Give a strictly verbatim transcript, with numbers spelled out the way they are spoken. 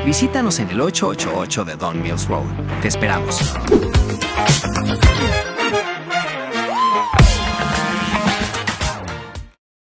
Visítanos en el ochocientos ochenta y ocho de Don Mills Road. Te esperamos.